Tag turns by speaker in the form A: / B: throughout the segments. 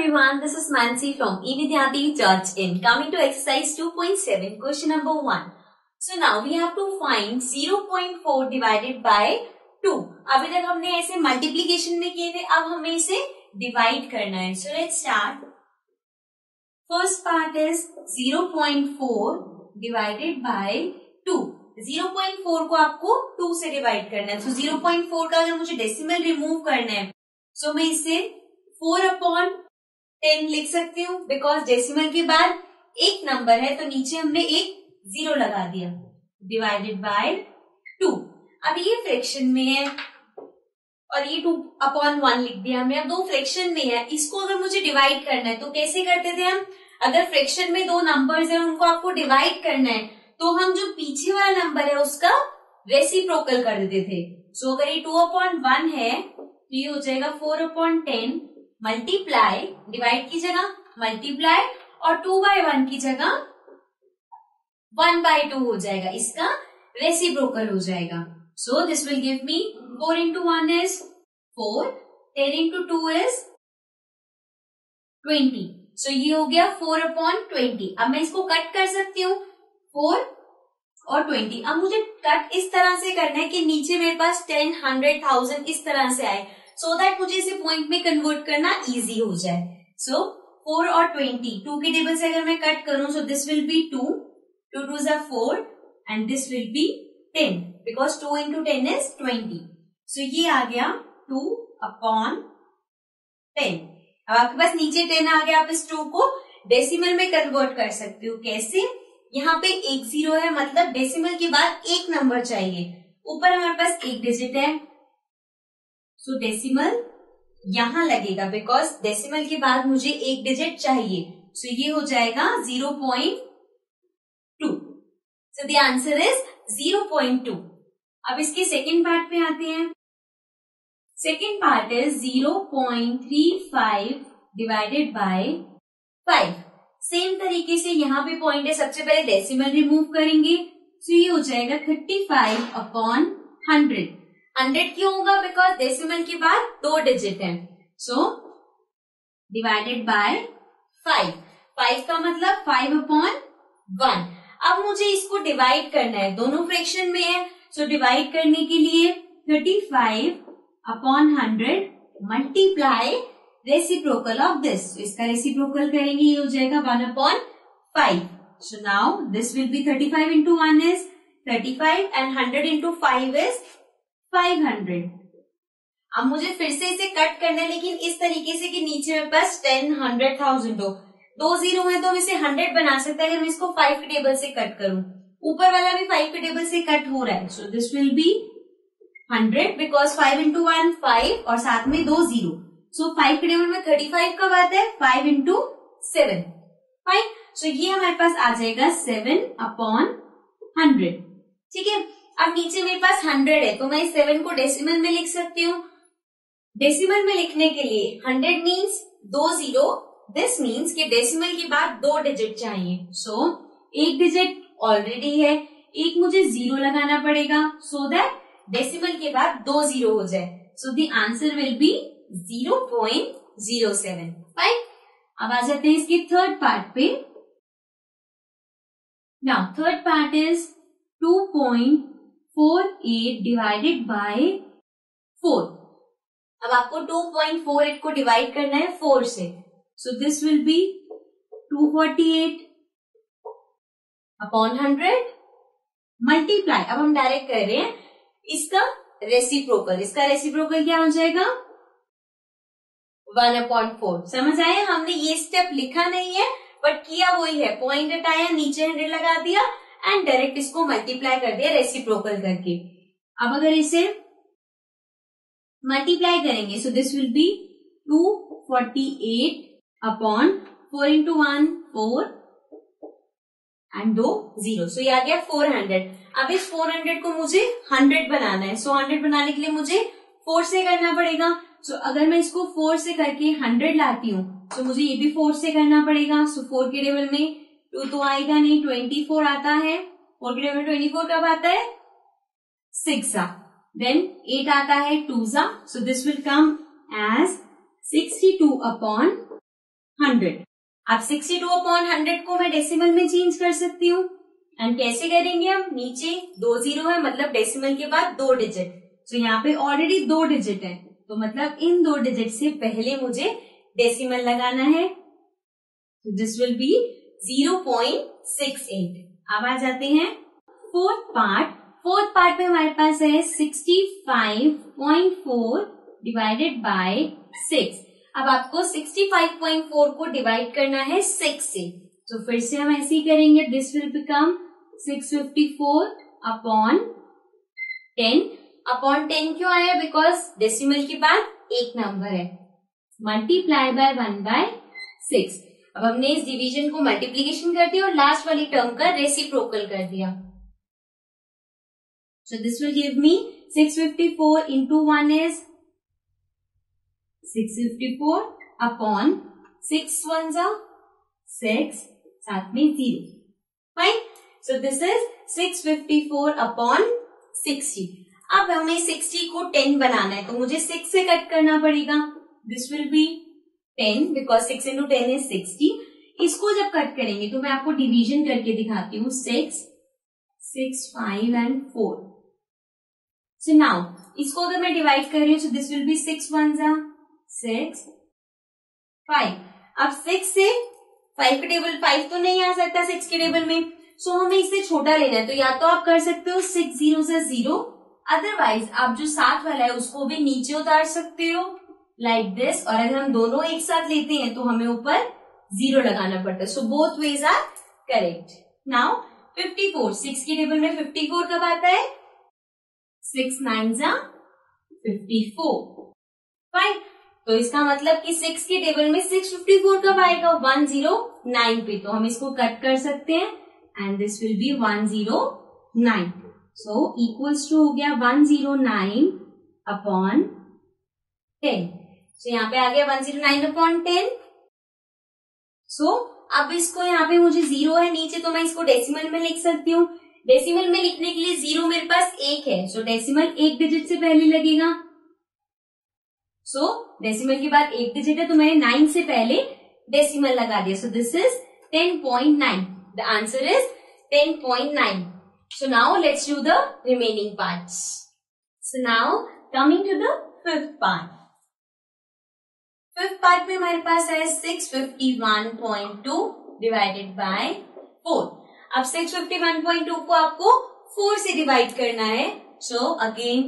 A: everyone, this is Mansi from evidyati.in. Coming to exercise 2.7, question number 1. So now we have to find 0.4 divided by 2. अभी तक हमने ऐसे multiplication में किए थे, अब हमें इसे डिवाइड करना है. So let's start. First part is 0.4 divided by 2. 0.4 को आपको 2 से डिवाइड करना है. So 0.4 का अगर मुझे डेसिमल रिमूव करना है, so मैं इसे 4/10 लिख सकती हूँ, बिकॉज डेसिमल के बाद एक नंबर है तो नीचे हमने एक 0 लगा दिया. Divided by 2. अब ये फ्रैक्शन में है और ये 2/1 लिख दिया हमने. अब दो फ्रैक्शन में है, इसको अगर मुझे डिवाइड करना है तो कैसे करते थे हम? अगर फ्रैक्शन में दो नंबर्स हैं उनको आपको डिवाइड करना है तो हम जो पीछे वाला नंबर है उसका रेसिप्रोकल कर देते थे. सो अगर ये 2/1 है तो ये हो जाएगा 4/10 मल्टीप्लाई, डिवाइड की जगह मल्टीप्लाई, और 2/1 की जगह 1/2 हो जाएगा. इसका रेसिप्रोकल हो जाएगा. So this will give me 4 into 1 is 4, 10 into 2 is 20. So ये हो गया 4/20. अब मैं इसको कट कर सकती हूँ 4 और 20. अब मुझे कट इस तरह से करना है कि नीचे मेरे पास 10, 100, 1000 इस तरह से आए, सो दैट मुझे इसे पॉइंट में कन्वर्ट करना इजी हो जाए. सो 4 और 20, 2 के टेबल से अगर मैं कट करूं, so this will be 2, 2 2 is 4 and this will be 10 because 2 into 10 is 20. So ये आ गया 2/10. अब आपके पास नीचे 10 आ गया, आप इस 2 को डेसिमल में कन्वर्ट कर सकते हो. कैसे? यहाँ पे एक 0 है, मतलब डेसिमल के बाद एक नंबर चाहिए. ऊपर हमारे पास एक डिजिट है, सो डेसिमल यहां लगेगा बिकॉज डेसिमल के बाद मुझे एक डिजिट चाहिए. सो ये हो जाएगा 0.2. So the answer is 0.2. अब इसके सेकेंड पार्ट पे आते हैं. Second part is 0.35 divided by 5. Same तरीके से यहाँ पे पॉइंट है, सबसे पहले डेसिमल रिमूव करेंगे. सो ये हो जाएगा 35/100. 100 क्यों होगा? बिकॉज डेसिमल के बाद 2 डिजिट है. So divided by 5. 5 का मतलब 5/1. अब मुझे इसको डिवाइड करना है, दोनों फ्रैक्शन में है. सो डिवाइड करने के लिए 35/100 मल्टीप्लाई रेसिप्रोकल ऑफ दिस. इसका रेसिप्रोकल करेंगे, ये हो जाएगा 1/5. So now this will be 35 into 1 is 35 and 100 into 5 is 500. अब मुझे फिर से इसे कट करना है, लेकिन इस तरीके से कि नीचे मेरे पास 10, 100, 1000 हो. 2 0 है तो हम इसे 100 बना सकते हैं अगर मैं इसको 5 के टेबल से कट करूं. ऊपर वाला भी 5 के टेबल से कट हो रहा है. So this will be 100 because 5 into 1 5 और साथ में 2 0. सो 5 के टेबल में 35 कब आता है? 5 into 7. फाइन. सो ये हमारे पास आ जाएगा 7/100. ठीक है. अब नीचे मेरे पास 100 है तो मैं इस 7 को डेसिमल में लिख सकती हूँ. डेसिमल में लिखने के लिए 100 मीन्स 2 0. दिस मीन्स कि डेसिमल के बाद 2 डिजिट चाहिए. सो एक डिजिट ऑलरेडी है, एक मुझे 0 लगाना पड़ेगा सो दैट डेसिमल के बाद 2 0 हो जाए. So the answer will be 0.07. Fine. अब आ जाते हैं इसके थर्ड पार्ट पे. Now third part is 2.48 divided by 4. अब आपको 2.48 को डिवाइड करना है 4 से. So this will be 248/100 multiply. अब हम डायरेक्ट कर रहे हैं इसका रेसिप्रोकल. इसका रेसिप्रोकल क्या हो जाएगा? 1/4. समझ आया? हमने ये स्टेप लिखा नहीं है बट किया वही है. पॉइंट हटाया, नीचे 100 लगा दिया एंड डायरेक्ट इसको मल्टीप्लाई कर दिया रेसिप्रोकल करके. अब अगर इसे मल्टीप्लाई करेंगे so this will be 248/4 into 1 4 and 2 0. So ये आ गया 400. अब इस 400 को मुझे 100 बनाना है. सो 100 बनाने के लिए मुझे 4 से करना पड़ेगा. सो अगर मैं इसको 4 से करके 100 लाती हूँ तो मुझे ये भी 4 से करना पड़ेगा. सो 4 के टेबल में 2 तो आएगा नहीं, 24 आता है. 4 के टेबल में 24 कब आता है? 6 देन 8 आता है 2 so this will come as 62/4. 100। अब 62/100 को मैं डेसिमल में चेंज कर सकती हूँ। एंड कैसे करेंगे हम? नीचे 2 जीरो है, मतलब डेसिमल के बाद 2 डिजिट। तो यहाँ पे ऑलरेडी 2 डिजिट है, तो मतलब इन 2 डिजिट से पहले मुझे डेसिमल लगाना है। तो दिस विल बी 0.68। अब आ जाते हैं फोर्थ पार्ट। फोर्थ पार्ट में हमारे पास है 65.4 डिवाइडेड बाय 6। अब आपको 65.4 को डिवाइड करना है 6 से, तो फिर से हम ऐसे ही करेंगे। This will become 654/10। अपॉन 10 क्यों आया? बिकॉज डेसिमल के बाद एक नंबर है। Multiply by 1/6। अब हमने इस डिवीजन को मल्टीप्लीकेशन कर दिया और लास्ट वाली टर्म का रेसिप्रोकल कर दिया। So this will give me 654 into 1 is 654 upon 6 1 जा 6, साथ में 0। फाइन। So this is 654/60। अब हमें 60 को 10 बनाना है, तो मुझे 6 से कट करना पड़ेगा। This will be 10 because 6 into 10 is 60। इसको जब कट करेंगे तो मैं आपको डिवीजन करके दिखाती हूँ। 6, 6, 5 and 4। सो नाउ इसको अगर मैं डिवाइड कर रही हूँ, सो दिस विल बी 6 1 जा 6, 5। अब 6 से 5 के टेबल 5 तो नहीं आ सकता 6 के टेबल में, सो हमें इससे छोटा लेना है। तो या तो आप कर सकते हो 6 0 से 0, अदरवाइज आप जो साथ वाला है उसको भी नीचे उतार सकते हो लाइक दिस। और अगर हम दोनों एक साथ लेते हैं तो हमें ऊपर 0 लगाना पड़ता है। So both ways are correct. Now 54, 6 के टेबल में 54 कब आता है? 6 9 जा 54। फाइन। तो इसका मतलब कि 6 के टेबल में 654 कब आएगा? 109 पे। तो हम इसको कट कर सकते हैं and this will be 109। So equals to हो गया 109/10। सो यहाँ पे आ गया 109/10। सो अब इसको यहाँ पे मुझे 0 है नीचे, तो मैं इसको डेसिमल में लिख सकती हूँ। डेसिमल में लिखने के लिए 0 मेरे पास 1 है, सो डेसिमल 1 डिजिट से पहले लगेगा। सो डेसिमल के बाद 1 डिजिट है, तो मैंने 9 से पहले डेसिमल लगा दिया। So this is 10.9। The answer is 10.9। So now let's do the remaining parts. So now coming to the fifth part. Fifth part में हमारे पास है 651.2 divided by 4. अब 651.2 को आपको 4 से डिवाइड करना है। So again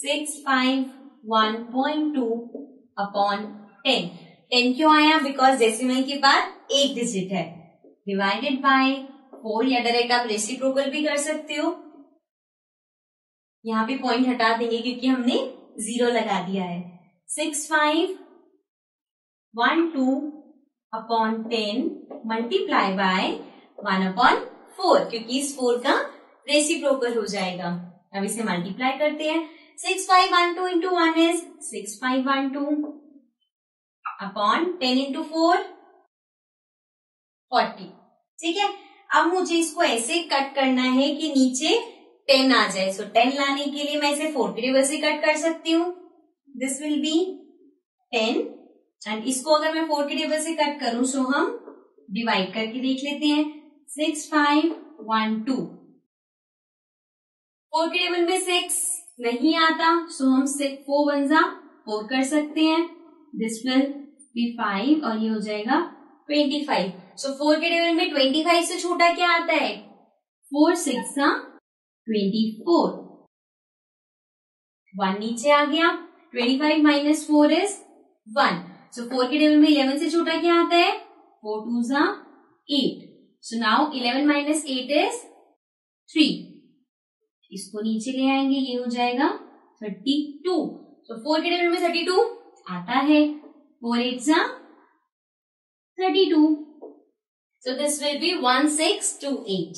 A: 651.2 upon 10. 10 क्यों आया? बिकॉज डेसिमल के बाद 1 डिजिट है। डिवाइडेड बाय 4, या डायरेक्ट आप रेसिप्रोकल भी कर सकते हो। यहाँ पे पॉइंट हटा देंगे क्योंकि हमने 0 लगा दिया है। 6512/10 मल्टीप्लाई बाय 1/4, क्योंकि इस 4 का रेसिप्रोकल हो जाएगा। अब इसे मल्टीप्लाई करते हैं। 6512 into 1 is 6512/10 into 4 40। ठीक है। अब मुझे इसको ऐसे कट करना है कि नीचे 10 आ जाए। सो 10 लाने के लिए मैं इसे 4 के टेबल से कट कर सकती हूँ। दिस विल बी 10 एंड इसको अगर मैं 4 के टेबल से कट करूं, सो हम डिवाइड करके देख लेते हैं। 6512 4 के टेबल में 6 नहीं आता, सो हम 4 1 जा 4 कर सकते हैं। दिस विल बी 5 और ये हो जाएगा 25। सो 4 के टेबल में 25 से छोटा क्या आता है? 4 6 जा 24। 1 नीचे आ गया। 25 माइनस 4 इज 1। सो 4 के टेबल में 11 से छोटा क्या आता है? 4 2 जा 8। So now 11 minus 8 is 3। इसको नीचे ले आएंगे, ये हो जाएगा 32। सो 4 के टेबल में 32 आता है। 4 8 जा 32। So this will be 1628.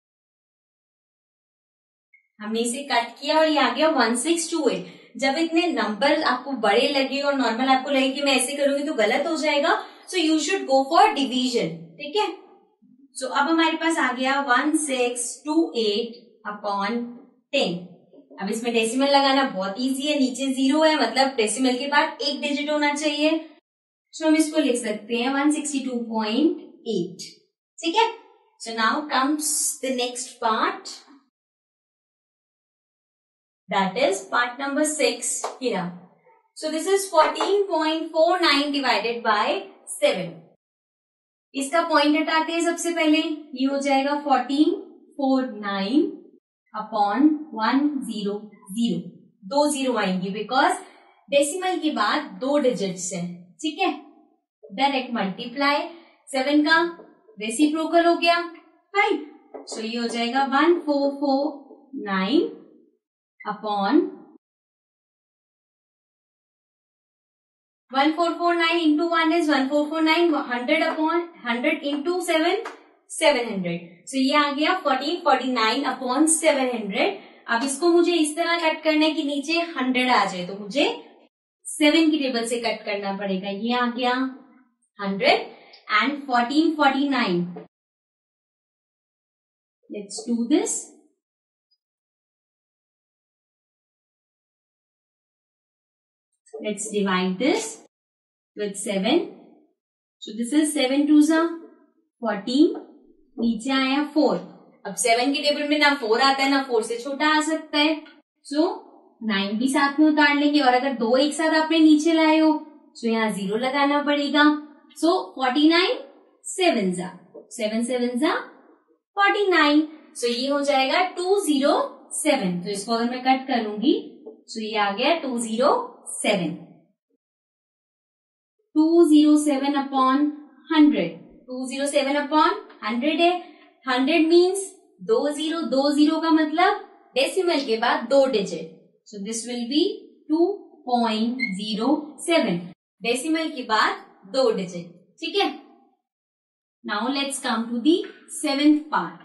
A: हमने इसे कट किया और ये आ गया 1628। जब इतने नंबर आपको बड़े लगे और नॉर्मल आपको लगे कि मैं ऐसे करूंगी तो गलत हो जाएगा, so you should go for division. ठीक है। सो अब हमारे पास आ गया 1628/10। अब इसमें डेसिमल लगाना बहुत इजी है। नीचे 0 है, मतलब डेसिमल के बाद 1 डिजिट होना चाहिए। सो हम इसको लिख सकते हैं 162.8. ठीक है. So now comes the next part, that is part number 6 here. So this is 14.49 divided by 7. इसका पॉइंट हटाते हैं सबसे पहले. ये हो जाएगा 1449 अपॉन 100. 2 जीरो आएंगी बिकॉज डेसिमल के बाद 2 डिजिट्स है. ठीक है. Direct multiply. 7 का रेसिप्रोकल हो गया 5. सो ये हो जाएगा 1449 upon 1449 into 1 is 1449. 100 upon 100 into 7 700. So ये आ गया 1449 upon 700. अब इसको मुझे इस तरह कट करना है कि नीचे 100 आ जाए, तो मुझे 7 की टेबल से कट करना पड़ेगा. ये आ गया 100 and 1449. Let's do this. Let's divide this with 7. So this is 7 2s are 14. नीचे आया 4. अब 7 की टेबल में ना 4 आता है ना 4 से छोटा आ सकता है. So 9 भी साथ में उतार लेंगे, और अगर 2 एक साथ आपने नीचे लाए हो तो यहाँ 0 लगाना पड़ेगा. So 49 7s are 7 7s are 49. So ये हो जाएगा 207. तो इसको अगर मैं कट करूंगी तो ये आ गया 207. 207 अपॉन 100. 207 अपॉन 100 है. 100 मीन्स 2020 का मतलब डेसिमल के बाद 2 digit. So this will be 2.07. Decimal के बाद 2 डिजिट. ठीक है. Now let's come to the 7th part.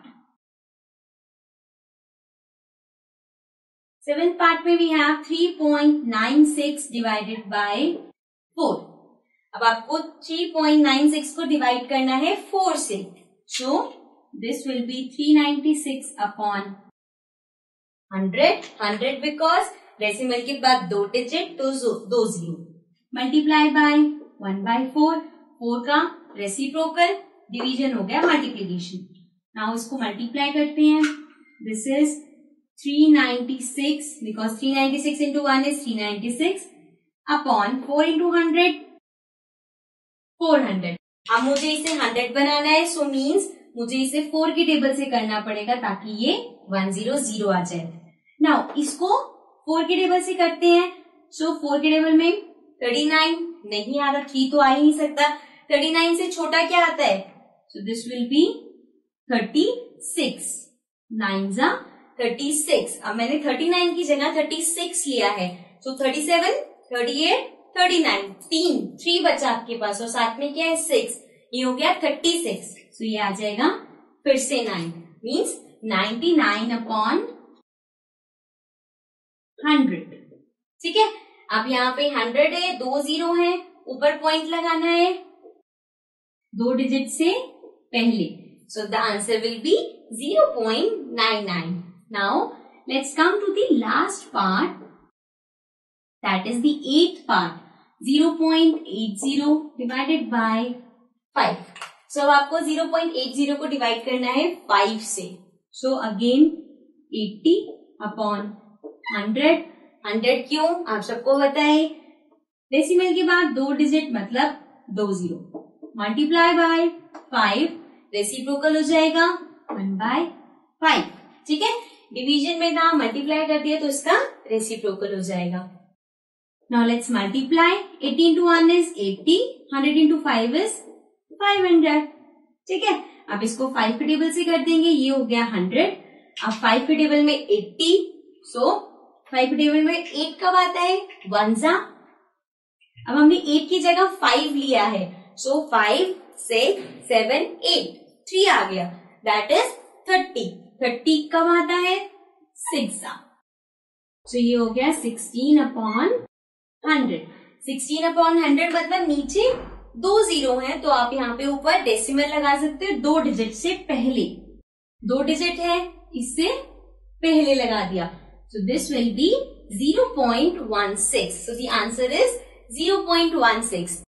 A: 7th part में वी हैव 3.96 डिवाइडेड बाय 4. अब आपको 3.96 को डिवाइड करना है 4 से. So this will be 396 upon 100. 100 because decimal के बाद 2 डिजिट तो 2 जीरो. Multiply by 1/4. 4 का रेसिप्रोकल, डिवीजन हो गया मल्टीप्लीकेशन. नाउ इसको मल्टीप्लाई करते हैं. This is 396 because 396 into 1 is 396 upon 4 into 100 400. अब मुझे इसे 100 बनाना है. सो मीन्स मुझे इसे 4 की टेबल से करना पड़ेगा ताकि ये 100 आ जाए. नाउ इसको 4 की टेबल से करते हैं. सो 4 की टेबल में 39 नहीं आ रहा, 3 तो आ ही नहीं सकता. 39 से छोटा क्या आता है? So this will be 36. 9s are 36. अब मैंने 39 की जगह 36 लिया है. सो 37 38 39 3 बचा आपके पास, और साथ में क्या है 6. ये हो गया 36. सो ये आ जाएगा फिर से 9 मीन्स 99 अपॉन 100. ठीक है. अब यहाँ पे 100 है, 2 जीरो है, ऊपर पॉइंट लगाना है 2 डिजिट से पहले. So the answer will be 0.99. Now let's come to the last part, that is the 8th part. 0.80 divided by 5. So अब आपको 0.80 को डिवाइड करना है 5 से. So again 80 upon 100. 100 क्यों आप सबको पता है, डेसिमल के बाद 2 डिजिट मतलब 2 जीरो. Multiply by 5. रेसिप्रोकल हो जाएगा 1/5. ठीक है. डिवीजन में ना मल्टीप्लाई कर दिया तो इसका रेसिप्रोकल हो जाएगा. Now let's multiply. 80 into 1 is 80. 100 into 5 is 500. ठीक है. अब इसको 5 के टेबल से कर देंगे. ये हो गया 100. अब 5 के टेबल में 80. सो 5 के टेबल में 8 कब आता है? 1s are. अब हमने 8 की जगह 5 लिया है. सो 5 6 7 8 3 आ गया. That is 30. 30 कब आता है? 6s are. सो ये हो गया 16 अपॉन 100. 16 अपॉन 100 मतलब नीचे 2 जीरो हैं, तो आप यहाँ पे ऊपर डेसिमल लगा सकते हो 2 डिजिट से पहले. 2 डिजिट है, इससे पहले लगा दिया. So this will be 0.16. So the answer is 0.16.